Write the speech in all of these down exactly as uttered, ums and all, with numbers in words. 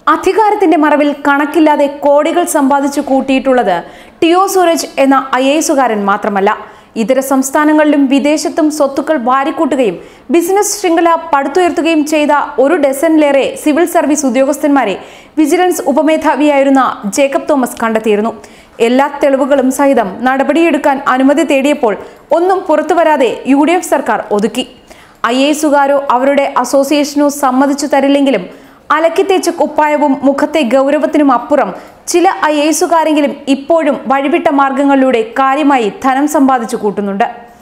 അധികാരത്തിന്റെ മറവിൽ കണക്കില്ലാതെ കോടികൾ സമ്പാദിച്ചു കൂട്ടിയിട്ടുള്ളത് ടിഒ സൂരജ് എന്ന ഐ എ എസുകാരൻ മാത്രമല്ല. ഇതര സംസ്ഥാനങ്ങളിലും വിദേശത്തും സ്വത്തുക്കൾ വാരിക്കൂട്ടുകയും ബിസിനസ് ശൃംഖല പടുത്തുയർത്തുകയും ചെയ്ത ഒരു ഡസനിലേറെ സിവിൽ സർവീസ് ഉദ്യോഗസ്ഥന്മാരെ വിജിലൻസ് ഉപമേധാവിയായിരുന്ന ജേക്കബ് തോമസ് കണ്ടെത്തിയിരുന്നു. എല്ലാ തെളിവുകളും സഹിതം നടപടിയെടുക്കാൻ അനുമതി തേടിയപ്പോൾ ഒന്നും പുറത്തുവരാതെ യു ഡി എഫ് സർക്കാർ ഒതുക്കി. ഐ എ എസുകാരോ അവരുടെ അസോസിയേഷനോ സമ്മതിച്ചു തരില്ലെങ്കിലും അലക്കിത്തേച്ച കുപ്പായവും മുഖത്തെ ഗൗരവത്തിനും അപ്പുറം ചില ഐ എ എസുകാരെങ്കിലും ഇപ്പോഴും വഴിവിട്ട മാർഗങ്ങളിലൂടെ കാര്യമായി ധനം സമ്പാദിച്ചു കൂട്ടുന്നുണ്ട്.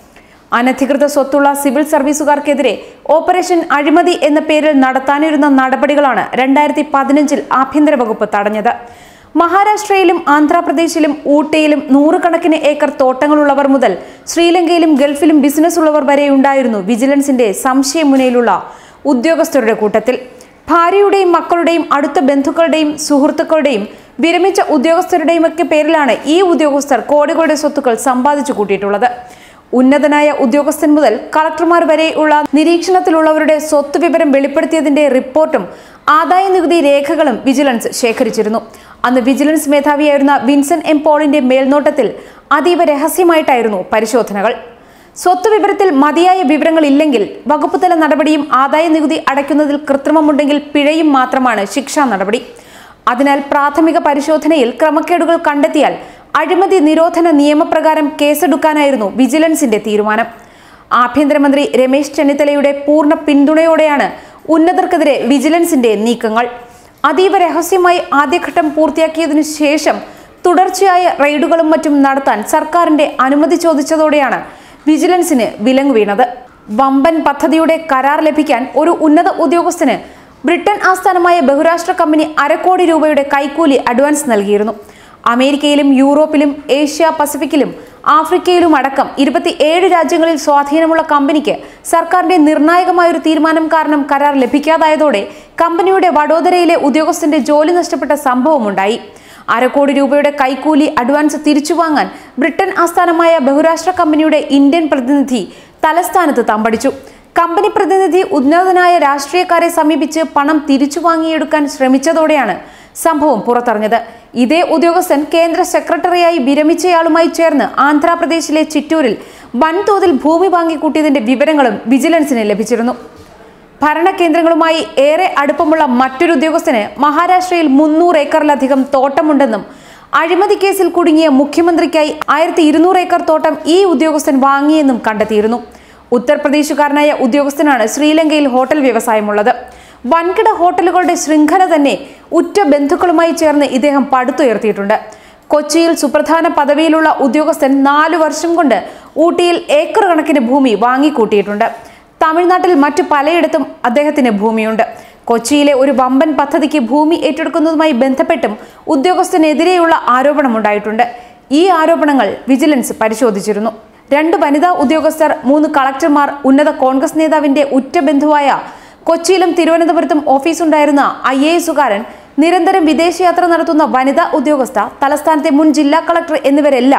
അനധികൃത സ്വത്തുള്ള സിവിൽ സർവീസുകാർക്കെതിരെ ഓപ്പറേഷൻ അഴിമതി എന്ന പേരിൽ നടത്താനിരുന്ന നടപടികളാണ് രണ്ടായിരത്തി പതിനഞ്ചിൽ ആഭ്യന്തര വകുപ്പ് തടഞ്ഞത്. മഹാരാഷ്ട്രയിലും ആന്ധ്രാപ്രദേശിലും ഊട്ടിയിലും നൂറുകണക്കിന് ഏക്കർ തോട്ടങ്ങളുള്ളവർ മുതൽ ശ്രീലങ്കയിലും ഗൾഫിലും ബിസിനസ് ഉള്ളവർ വരെ ഉണ്ടായിരുന്നു വിജിലൻസിന്റെ സംശയമുനയിലുള്ള ഉദ്യോഗസ്ഥരുടെ കൂട്ടത്തിൽ. ഭാര്യയുടെയും മക്കളുടെയും അടുത്ത ബന്ധുക്കളുടെയും സുഹൃത്തുക്കളുടെയും വിരമിച്ച ഉദ്യോഗസ്ഥരുടെയും ഒക്കെ പേരിലാണ് ഈ ഉദ്യോഗസ്ഥർ കോടികളുടെ സ്വത്തുക്കൾ സമ്പാദിച്ചു കൂട്ടിയിട്ടുള്ളത്. ഉന്നതനായ ഉദ്യോഗസ്ഥൻ മുതൽ കളക്ടർമാർ വരെയുള്ള നിരീക്ഷണത്തിലുള്ളവരുടെ സ്വത്ത് വിവരം വെളിപ്പെടുത്തിയതിന്റെ റിപ്പോർട്ടും ആദായ നികുതി രേഖകളും വിജിലൻസ് ശേഖരിച്ചിരുന്നു. അന്ന് വിജിലൻസ് മേധാവിയായിരുന്ന വിൻസെന്റ് എം പോളിന്റെ മേൽനോട്ടത്തിൽ അതീവ രഹസ്യമായിട്ടായിരുന്നു പരിശോധനകൾ. സ്വത്ത് വിവരത്തിൽ മതിയായ വിവരങ്ങൾ ഇല്ലെങ്കിൽ വകുപ്പ് തല നടപടിയും ആദായ നികുതി അടയ്ക്കുന്നതിൽ കൃത്രിമമുണ്ടെങ്കിൽ പിഴയും മാത്രമാണ് ശിക്ഷാ നടപടി. അതിനാൽ പ്രാഥമിക പരിശോധനയിൽ ക്രമക്കേടുകൾ കണ്ടെത്തിയാൽ അഴിമതി നിരോധന നിയമപ്രകാരം കേസെടുക്കാനായിരുന്നു വിജിലൻസിന്റെ തീരുമാനം. ആഭ്യന്തരമന്ത്രി രമേശ് ചെന്നിത്തലയുടെ പൂർണ്ണ പിന്തുണയോടെയാണ് ഉന്നതർക്കെതിരെ വിജിലൻസിന്റെ നീക്കങ്ങൾ. അതീവ രഹസ്യമായി ആദ്യഘട്ടം പൂർത്തിയാക്കിയതിനു ശേഷം തുടർച്ചയായ റെയ്ഡുകളും മറ്റും നടത്താൻ സർക്കാരിന്റെ അനുമതി ചോദിച്ചതോടെയാണ് വിജിലൻസിന് വിലങ്ങ് വീണത്. വമ്പൻ പദ്ധതിയുടെ കരാർ ലഭിക്കാൻ ഒരു ഉന്നത ഉദ്യോഗസ്ഥന് ബ്രിട്ടൻ ആസ്ഥാനമായ ബഹുരാഷ്ട്ര കമ്പനി അരക്കോടി രൂപയുടെ കൈക്കൂലി അഡ്വാൻസ് നൽകിയിരുന്നു. അമേരിക്കയിലും യൂറോപ്പിലും ഏഷ്യ പസഫിക്കിലും ആഫ്രിക്കയിലും അടക്കം ഇരുപത്തി ഏഴ് രാജ്യങ്ങളിൽ സ്വാധീനമുള്ള കമ്പനിക്ക് സർക്കാരിന്റെ നിർണായകമായൊരു തീരുമാനം കാരണം കരാർ ലഭിക്കാതായതോടെ കമ്പനിയുടെ വഡോദരയിലെ ഉദ്യോഗസ്ഥന്റെ ജോലി നഷ്ടപ്പെട്ട സംഭവമുണ്ടായി. അരക്കോടി രൂപയുടെ കൈക്കൂലി അഡ്വാൻസ് തിരിച്ചുവാങ്ങാൻ ബ്രിട്ടൻ ആസ്ഥാനമായ ബഹുരാഷ്ട്ര കമ്പനിയുടെ ഇന്ത്യൻ പ്രതിനിധി തലസ്ഥാനത്ത് തമ്പടിച്ചു. കമ്പനി പ്രതിനിധി ഉന്നതനായ രാഷ്ട്രീയക്കാരെ സമീപിച്ച് പണം തിരിച്ചു വാങ്ങിയെടുക്കാൻ ശ്രമിച്ചതോടെയാണ് സംഭവം പുറത്തറിഞ്ഞത്. ഇതേ ഉദ്യോഗസ്ഥൻ കേന്ദ്ര സെക്രട്ടറിയായി വിരമിച്ചയാളുമായി ചേർന്ന് ആന്ധ്രാപ്രദേശിലെ ചിറ്റൂരിൽ വൻതോതിൽ ഭൂമി വാങ്ങിക്കൂട്ടിയതിന്റെ വിവരങ്ങളും വിജിലൻസിന് ലഭിച്ചിരുന്നു. ഭരണകേന്ദ്രങ്ങളുമായി ഏറെ അടുപ്പമുള്ള മറ്റൊരു ഉദ്യോഗസ്ഥന് മഹാരാഷ്ട്രയിൽ മുന്നൂറ് ഏക്കറിലധികം തോട്ടമുണ്ടെന്നും അഴിമതി കേസിൽ കുടുങ്ങിയ മുഖ്യമന്ത്രിക്കായി ആയിരത്തി ഇരുന്നൂറ് ഏക്കർ തോട്ടം ഈ ഉദ്യോഗസ്ഥൻ വാങ്ങിയെന്നും കണ്ടെത്തിയിരുന്നു. ഉത്തർപ്രദേശുകാരനായ ഉദ്യോഗസ്ഥനാണ് ശ്രീലങ്കയിൽ ഹോട്ടൽ വ്യവസായമുള്ളത്. വൻകിട ഹോട്ടലുകളുടെ ശൃംഖല തന്നെ ഉറ്റ ബന്ധുക്കളുമായി ചേർന്ന് ഇദ്ദേഹം പടുത്തുയർത്തിയിട്ടുണ്ട്. കൊച്ചിയിൽ സുപ്രധാന പദവിയിലുള്ള ഉദ്യോഗസ്ഥൻ നാലു വർഷം കൊണ്ട് ഊട്ടിയിൽ ഏക്കർ കണക്കിന് ഭൂമി വാങ്ങിക്കൂട്ടിയിട്ടുണ്ട്. തമിഴ്നാട്ടിൽ മറ്റു പലയിടത്തും അദ്ദേഹത്തിന് ഭൂമിയുണ്ട്. കൊച്ചിയിലെ ഒരു വമ്പൻ പദ്ധതിക്ക് ഭൂമി ഏറ്റെടുക്കുന്നതുമായി ബന്ധപ്പെട്ടും ഉദ്യോഗസ്ഥനെതിരെയുള്ള ആരോപണമുണ്ടായിട്ടുണ്ട്. ഈ ആരോപണങ്ങൾ വിജിലൻസ് പരിശോധിച്ചിരുന്നു. രണ്ട് വനിതാ ഉദ്യോഗസ്ഥർ, മൂന്ന് കളക്ടർമാർ, ഉന്നത കോൺഗ്രസ് നേതാവിന്റെ ഉറ്റ ബന്ധുവായ കൊച്ചിയിലും തിരുവനന്തപുരത്തും ഓഫീസുണ്ടായിരുന്ന ഐ എ എസുകാരൻ, നിരന്തരം വിദേശയാത്ര നടത്തുന്ന വനിതാ ഉദ്യോഗസ്ഥ, തലസ്ഥാനത്തെ മുൻ ജില്ലാ കളക്ടർ എന്നിവരെല്ലാം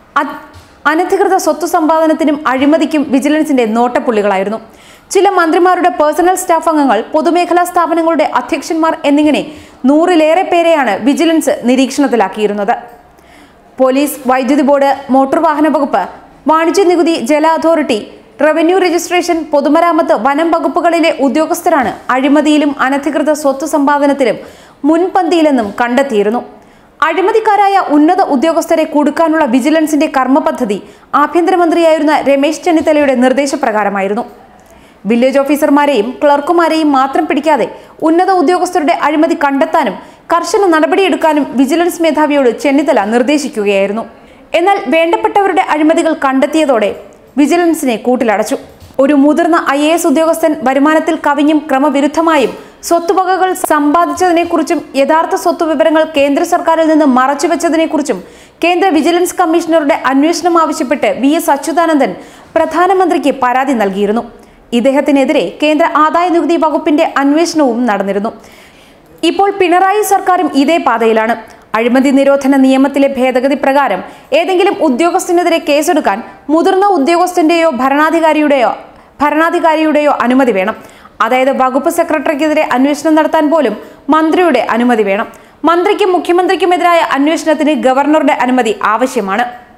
അനധികൃത സ്വത്ത് സമ്പാദനത്തിനും അഴിമതിക്കും വിജിലൻസിന്റെ നോട്ടപ്പുള്ളികളായിരുന്നു. ചില മന്ത്രിമാരുടെ പേഴ്സണൽ സ്റ്റാഫ് അംഗങ്ങൾ, പൊതുമേഖലാ സ്ഥാപനങ്ങളുടെ അധ്യക്ഷന്മാർ എന്നിങ്ങനെ നൂറിലേറെ പേരെയാണ് വിജിലൻസ് നിരീക്ഷണത്തിലാക്കിയിരുന്നത്. പോലീസ്, വൈദ്യുതി ബോർഡ്, മോട്ടോർ വാഹന വകുപ്പ്, വാണിജ്യ നികുതി, ജല അതോറിറ്റി, റവന്യൂ രജിസ്ട്രേഷൻ, പൊതുമരാമത്ത്, വനം വകുപ്പുകളിലെ ഉദ്യോഗസ്ഥരാണ് അഴിമതിയിലും അനധികൃത സ്വത്ത് സമ്പാദനത്തിലും മുൻപന്തിയിലെന്നും കണ്ടെത്തിയിരുന്നു. അഴിമതിക്കാരായ ഉന്നത ഉദ്യോഗസ്ഥരെ കുടുക്കാനുള്ള വിജിലൻസിന്റെ കർമ്മ പദ്ധതി ആഭ്യന്തരമന്ത്രിയായിരുന്ന രമേശ് ചെന്നിത്തലയുടെ നിർദ്ദേശപ്രകാരമായിരുന്നു. വില്ലേജ് ഓഫീസർമാരെയും ക്ലർക്കുമാരെയും മാത്രം പിടിക്കാതെ ഉന്നത ഉദ്യോഗസ്ഥരുടെ അഴിമതി കണ്ടെത്താനും കർശന നടപടിയെടുക്കാനും വിജിലൻസ് മേധാവിയോട് ചെന്നിത്തല നിർദ്ദേശിക്കുകയായിരുന്നു. എന്നാൽ വേണ്ടപ്പെട്ടവരുടെ അഴിമതികൾ കണ്ടെത്തിയതോടെ വിജിലൻസിനെ കൂട്ടിലടച്ചു. ഒരു മുതിർന്ന ഐ എ എസ് ഉദ്യോഗസ്ഥൻ വരുമാനത്തിൽ കവിഞ്ഞും ക്രമവിരുദ്ധമായും സ്വത്തുവകകൾ സമ്പാദിച്ചതിനെക്കുറിച്ചും യഥാർത്ഥ സ്വത്ത് വിവരങ്ങൾ കേന്ദ്ര സർക്കാരിൽ നിന്ന് മറച്ചുവെച്ചതിനെക്കുറിച്ചും കേന്ദ്ര വിജിലൻസ് കമ്മീഷണറുടെ അന്വേഷണം ആവശ്യപ്പെട്ട് വി എസ് അച്യുതാനന്ദൻ പ്രധാനമന്ത്രിക്ക് പരാതി നൽകിയിരുന്നു. ഇദ്ദേഹത്തിനെതിരെ കേന്ദ്ര ആദായ നികുതി വകുപ്പിന്റെ അന്വേഷണവും നടന്നിരുന്നു. ഇപ്പോൾ പിണറായി സർക്കാരും ഇതേ പാതയിലാണ്. അഴിമതി നിരോധന നിയമത്തിലെ ഭേദഗതി പ്രകാരം ഏതെങ്കിലും ഉദ്യോഗസ്ഥനെതിരെ കേസെടുക്കാൻ മുതിർന്ന ഉദ്യോഗസ്ഥന്റെയോ ഭരണാധികാരിയുടെയോ ഭരണാധികാരിയുടെയോ അനുമതി വേണം. അതായത് വകുപ്പ് സെക്രട്ടറിക്കെതിരെ അന്വേഷണം നടത്താൻ പോലും മന്ത്രിയുടെ അനുമതി വേണം. മന്ത്രിക്കും മുഖ്യമന്ത്രിക്കുമെതിരായ അന്വേഷണത്തിന് ഗവർണറുടെ അനുമതി ആവശ്യമാണ്.